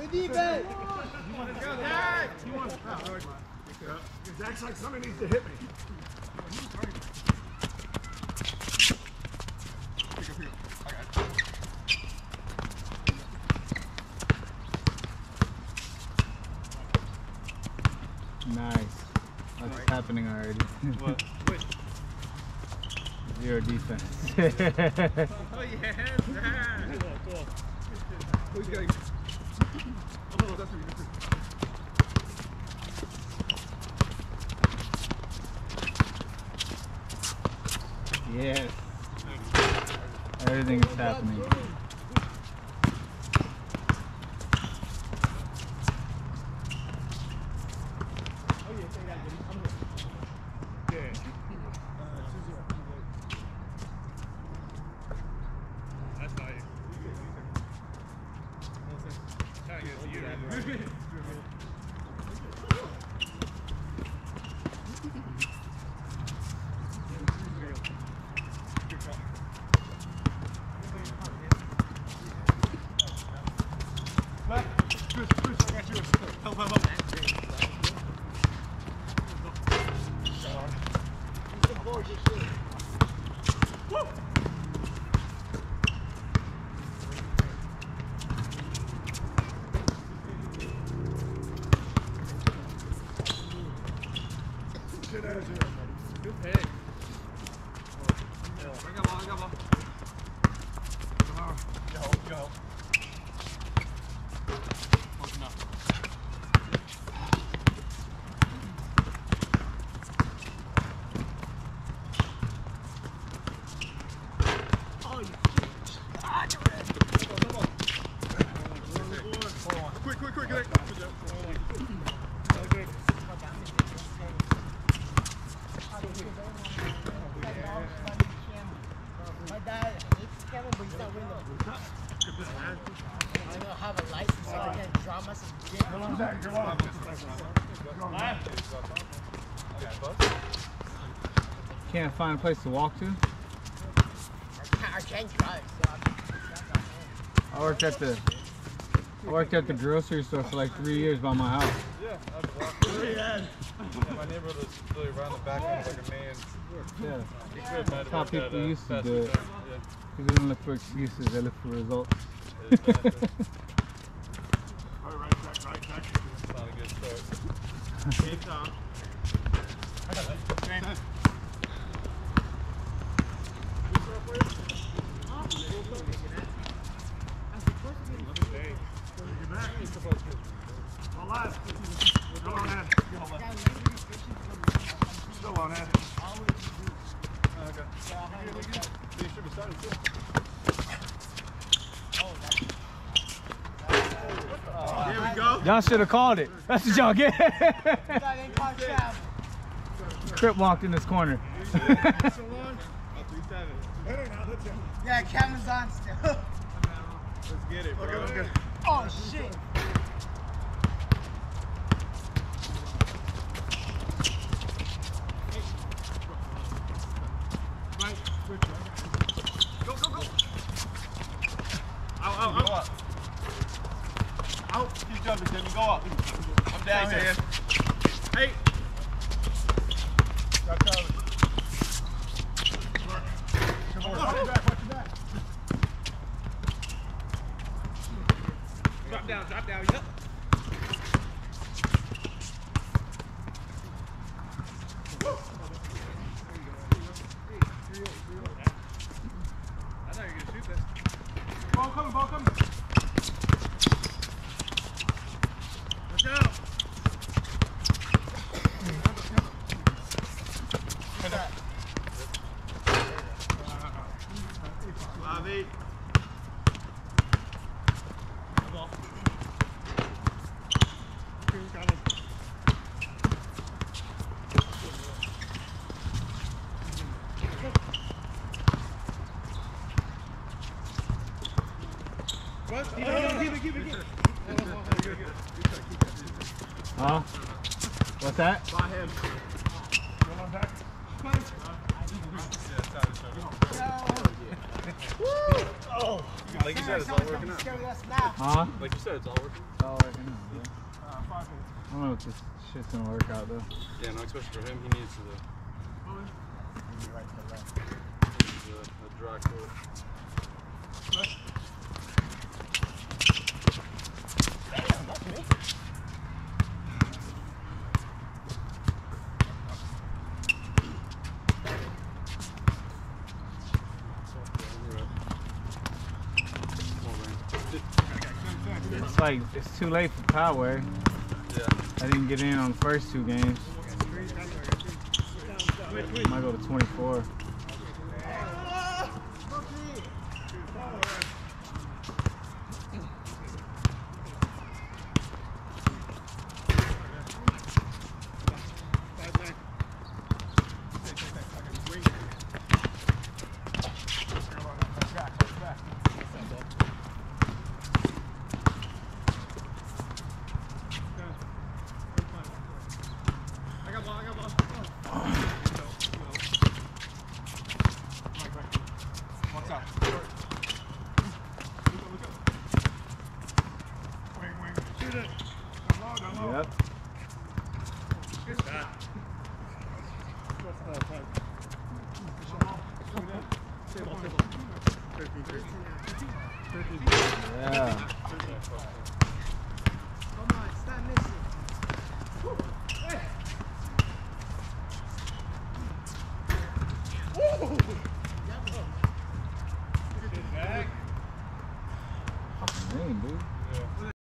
Zach's like somebody needs to hit me. Nice. What's happening already? What? 0 defense. Oh yeah, Zach. Cool. Who's going? Oh, that's what you Yes. Everything is happening. Can't find a place to walk to? I can't drive. I worked at the grocery store for like 3 years by my house. Yeah, I'd walk. Yeah, my neighborhood was really around the back end like a man. Yeah. That's how people used to do it. Yeah. People don't look for excuses, they look for results. Right, Zach. It's not a good start. Hey, Tom. Still on that. Still on that. Okay. You should be starting too. Here we go. Y'all should have called it. That's what y'all get. Crip walked in this corner. So long. 3-7. Yeah, camera's on still. Let's get it, bro. Okay. Oh shit. Go. Out. Out. Keep jumping, Timmy. Go up. I'm down here. Hey. Got covered. Watch your back. Drop down. Yep. I thought you were gonna shoot this. Ball coming. Watch out. Bobby. Keep it. Huh? What's that? By him. Go on back. Yeah, it's out of the show. Oh. Like you said, it's all working out. Huh? Like you said, it's all working. It's all working out, yeah. I don't know if this shit's gonna work out though. Yeah, no, especially for him, he needs the dry court. It's like, it's too late for Poway. Yeah. I didn't get in on the first 2 games. Might go to 24. Yep. Yeah. Fucking rain, dude.